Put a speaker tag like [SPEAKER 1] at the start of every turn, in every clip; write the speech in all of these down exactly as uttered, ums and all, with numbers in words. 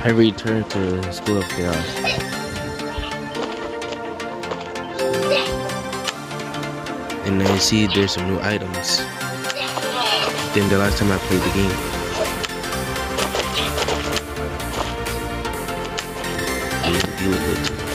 [SPEAKER 1] I returned to School of Chaos. And I see there's some new items than the last time I played the game. You look good too.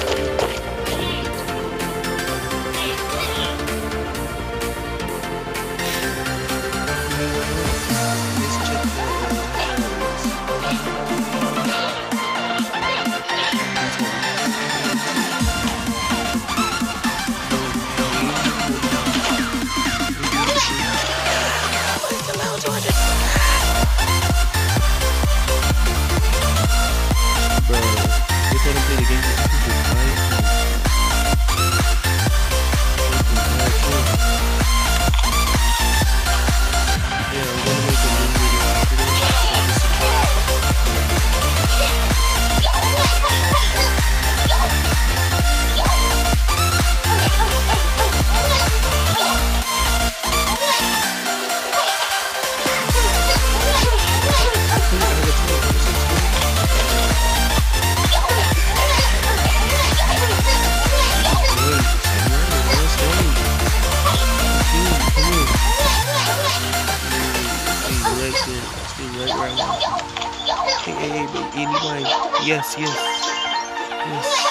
[SPEAKER 1] Hey, hey, hey, anybody? Yes, yes, yes.